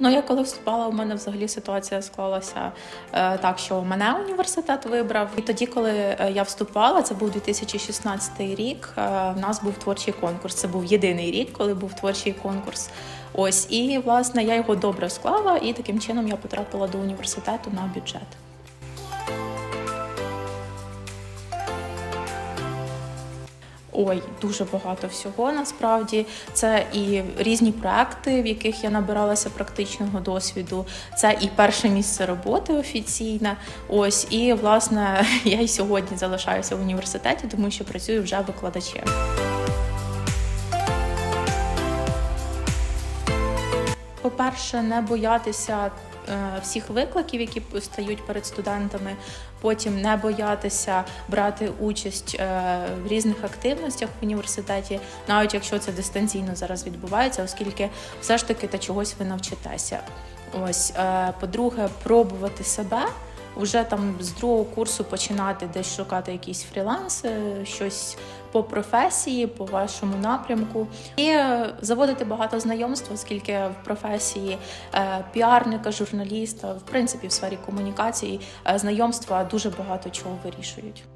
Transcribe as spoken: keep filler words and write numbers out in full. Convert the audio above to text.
Ну, я коли вступала, у мене взагалі ситуація склалася е, так, що мене університет вибрав. І тоді, коли я вступала, це був дві тисячі шістнадцятий рік, е, в нас був творчий конкурс. Це був єдиний рік, коли був творчий конкурс. Ось, і, власне, я його добре склала, і таким чином я потрапила до університету на бюджет. Ой, дуже багато всього, насправді. Це і різні проекти, в яких я набиралася практичного досвіду, це і перше місце роботи офіційне. Ось, і, власне, я й сьогодні залишаюся в університеті, тому що працюю вже викладачем. По-перше, не боятися всіх викликів, які стають перед студентами, потім не боятися брати участь в різних активностях в університеті, навіть якщо це дистанційно зараз відбувається, оскільки все ж таки та чогось ви навчитеся. Ось, по-друге, пробувати себе. Уже там з другого курсу починати десь шукати якісь фріланси, щось по професії, по вашому напрямку. І заводити багато знайомств, оскільки в професії піарника, журналіста, в принципі в сфері комунікації знайомства дуже багато чого вирішують.